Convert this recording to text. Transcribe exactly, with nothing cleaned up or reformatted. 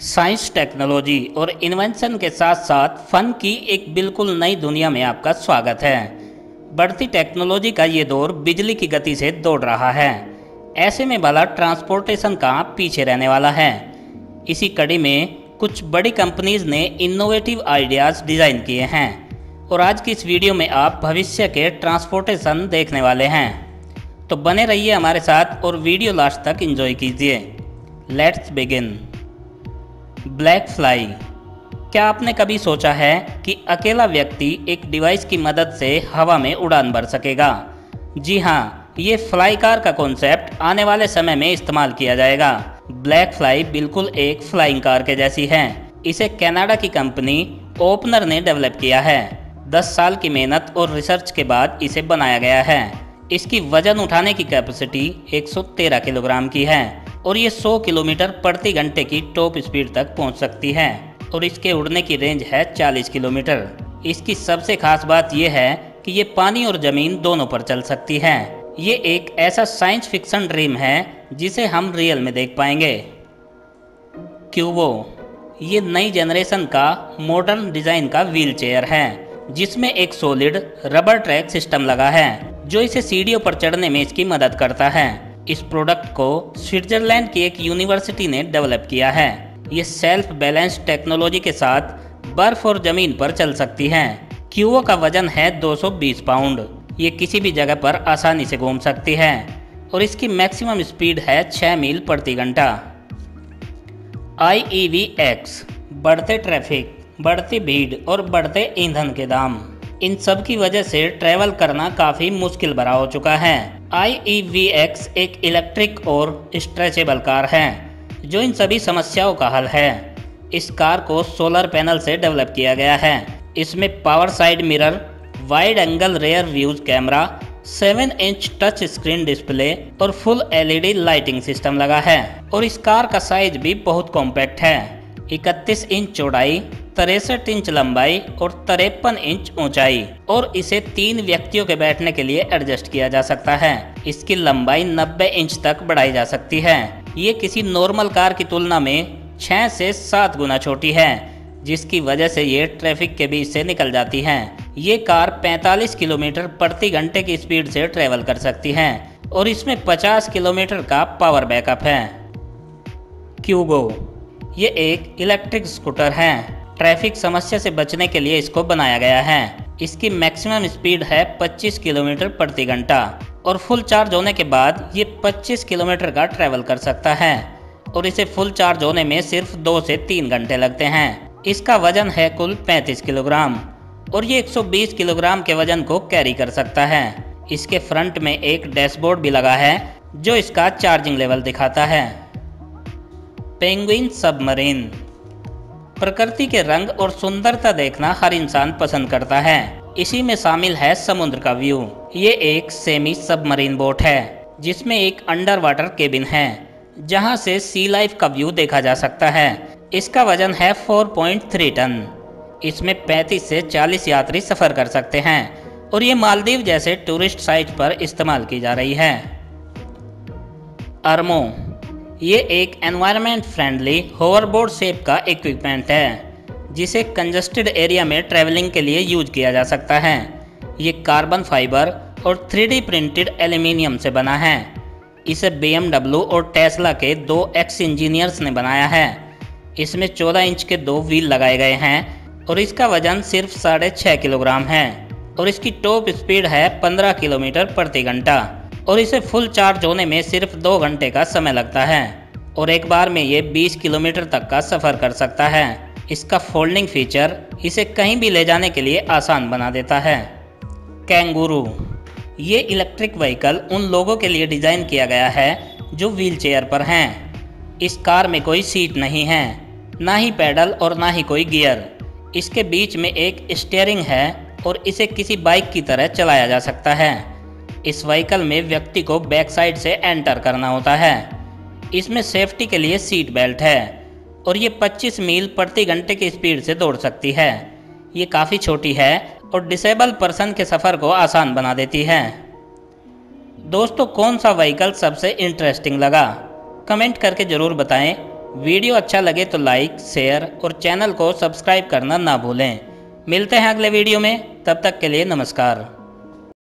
Science, technology और invention के साथ साथ फन की एक बिल्कुल नई दुनिया में आपका स्वागत है। बढ़ती टेक्नोलॉजी का ये दौर बिजली की गति से दौड़ रहा है। ऐसे में भला ट्रांसपोर्टेशन कहाँ पीछे रहने वाला है। इसी कड़ी में कुछ बड़ी कंपनीज ने इनोवेटिव आइडियाज़ डिज़ाइन किए हैं और आज की इस वीडियो में आप भविष्य के ट्रांसपोर्टेशन देखने वाले हैं। तो बने रहिए हमारे साथ और वीडियो लास्ट तक एंजॉय कीजिए। Let's begin. Black fly. क्या आपने कभी सोचा है कि अकेला व्यक्ति एक डिवाइस की मदद से हवा में उड़ान भर सकेगा? जी हाँ, ये फ्लाई कार का कॉन्सेप्ट आने वाले समय में इस्तेमाल किया जाएगा। ब्लैक फ्लाई बिल्कुल एक फ्लाइंग कार के जैसी है। इसे कनाडा की कंपनी ओपनर ने डेवलप किया है। दस साल की मेहनत और रिसर्च के बाद इसे बनाया गया है। इसकी वजन उठाने की कैपेसिटी एक सौ तेरह किलोग्राम की है और ये सौ किलोमीटर प्रति घंटे की टॉप स्पीड तक पहुंच सकती है और इसके उड़ने की रेंज है चालीस किलोमीटर। इसकी सबसे खास बात यह है कि ये पानी और ज़मीन दोनों पर चल सकती है। ये एक ऐसा साइंस फिक्शन ड्रीम है जिसे हम रियल में देख पाएंगे। क्यूबो। ये नई जनरेशन का मॉडर्न डिज़ाइन का व्हील चेयर है जिसमें एक सॉलिड रबर ट्रैक सिस्टम लगा है जो इसे सीढ़ियों पर चढ़ने में इसकी मदद करता है। इस प्रोडक्ट को स्विट्जरलैंड की एक यूनिवर्सिटी ने डेवलप किया है। ये सेल्फ बैलेंस टेक्नोलॉजी के साथ बर्फ और जमीन पर चल सकती है। क्यूबो का वजन है दो सौ बीस पाउंड। ये किसी भी जगह पर आसानी से घूम सकती है और इसकी मैक्सिमम स्पीड है छह मील प्रति घंटा। I E V X. बढ़ते ट्रैफिक, बढ़ती भीड़ और बढ़ते ईंधन के दाम, इन सब की वजह से ट्रैवल करना काफ़ी मुश्किल भरा हो चुका है। आई ई वी एक्स एक इलेक्ट्रिक और स्ट्रेचेबल कार है जो इन सभी समस्याओं का हल है। इस कार को सोलर पैनल से डेवलप किया गया है। इसमें power side mirror, wide angle rear views camera, seven inch touch screen display और full L E D lighting system लगा है। और इस कार का साइज भी बहुत कॉम्पैक्ट है। इकतीस इंच चौड़ाई, तिरसठ इंच लंबाई और तिरपन इंच ऊंचाई, और इसे तीन व्यक्तियों के बैठने के लिए एडजस्ट किया जा सकता है। इसकी लंबाई नब्बे इंच तक बढ़ाई जा सकती है। ये किसी नॉर्मल कार की तुलना में छह से सात गुना छोटी है जिसकी वजह से ये ट्रैफिक के बीच से निकल जाती है। ये कार पैंतालीस किलोमीटर प्रति घंटे की स्पीड से ट्रैवल कर सकती है और इसमें पचास किलोमीटर का पावर बैकअप है। क्यूगो। ये एक इलेक्ट्रिक स्कूटर है। ट्रैफिक समस्या से बचने के लिए इसको बनाया गया है। इसकी मैक्सिमम स्पीड है पच्चीस किलोमीटर प्रति घंटा और फुल चार्ज होने के बाद ये पच्चीस किलोमीटर का ट्रैवल कर सकता है और इसे फुल चार्ज होने में सिर्फ दो से तीन घंटे लगते हैं। इसका वजन है कुल पैंतीस किलोग्राम और ये एक सौ बीस किलोग्राम के वजन को कैरी कर सकता है। इसके फ्रंट में एक डैशबोर्ड भी लगा है जो इसका चार्जिंग लेवल दिखाता है। Penguin submarine. प्रकृति के रंग और सुंदरता देखना हर इंसान पसंद करता है। इसी में शामिल है समुद्र का व्यू। ये एक सेमी सबमरीन बोट है जिसमें एक अंडर वाटर केबिन है जहां से सी लाइफ का व्यू देखा जा सकता है। इसका वजन है चार पॉइंट तीन टन। इसमें पैंतीस से चालीस यात्री सफ़र कर सकते हैं और ये मालदीव जैसे टूरिस्ट साइट पर इस्तेमाल की जा रही है। अर्मो। ये एक एनवायरनमेंट फ्रेंडली होवरबोर्ड शेप का इक्विपमेंट है जिसे कंजस्टेड एरिया में ट्रैवलिंग के लिए यूज किया जा सकता है। ये कार्बन फाइबर और थ्री डी प्रिंटेड एल्यूमिनियम से बना है। इसे बी एम डब्ल्यू और टेस्ला के दो एक्स इंजीनियर्स ने बनाया है। इसमें चौदह इंच के दो व्हील लगाए गए हैं और इसका वजन सिर्फ साढ़े छः किलोग्राम है और इसकी टॉप स्पीड है पंद्रह किलोमीटर प्रति घंटा और इसे फुल चार्ज होने में सिर्फ दो घंटे का समय लगता है और एक बार में ये बीस किलोमीटर तक का सफ़र कर सकता है। इसका फोल्डिंग फीचर इसे कहीं भी ले जाने के लिए आसान बना देता है। कैंगुरू। ये इलेक्ट्रिक व्हीकल उन लोगों के लिए डिज़ाइन किया गया है जो व्हील चेयर पर हैं। इस कार में कोई सीट नहीं है, ना ही पैडल और ना ही कोई गियर। इसके बीच में एक स्टीयरिंग है और इसे किसी बाइक की तरह चलाया जा सकता है। इस व्हीकल में व्यक्ति को बैक साइड से एंटर करना होता है। इसमें सेफ्टी के लिए सीट बेल्ट है और ये पच्चीस मील प्रति घंटे की स्पीड से दौड़ सकती है। ये काफ़ी छोटी है और डिसेबल पर्सन के सफ़र को आसान बना देती है। दोस्तों, कौन सा व्हीकल सबसे इंटरेस्टिंग लगा? कमेंट करके ज़रूर बताएं। वीडियो अच्छा लगे तो लाइक, शेयर और चैनल को सब्सक्राइब करना ना भूलें। मिलते हैं अगले वीडियो में, तब तक के लिए नमस्कार।